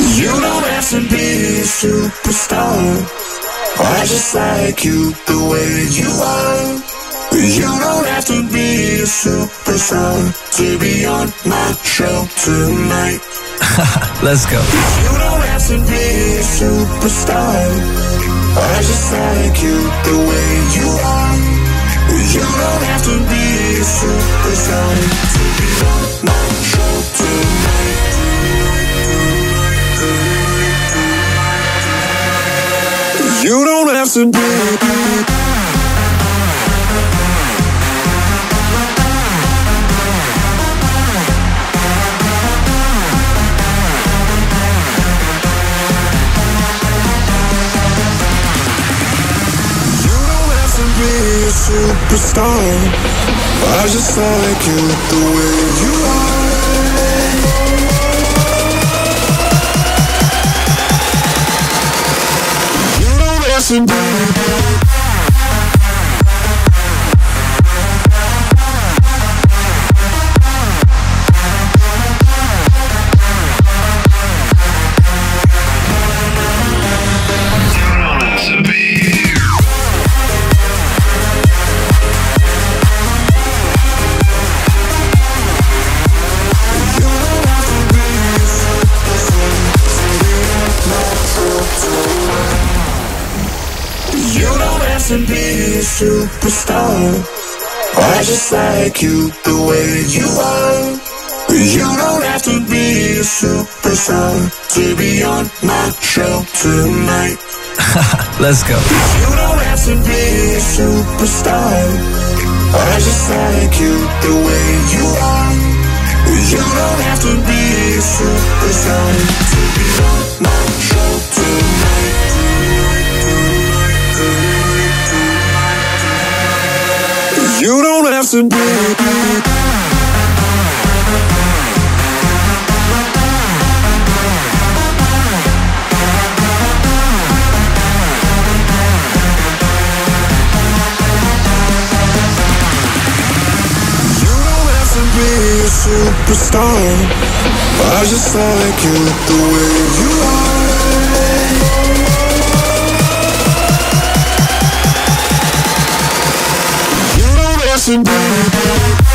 You don't have to be a superstar. I just like you the way you are. You don't have to be a superstar to be on my show tonight. Let's go. You don't have to be a superstar. I just like you the way you are. You don't have to be a superstar to be on my show tonight. You don't have to be. Superstar, I just like you the way you are. You don't have to be. To be a superstar, I just like you the way you are. You don't have to be a superstar to be on my show tonight. Let's go. You don't have to be a superstar. I just like you the way you are. You don't have to be a superstar to be on my show tonight. You don't have to be. Superstar, I just like you the way you are. You don't have to be.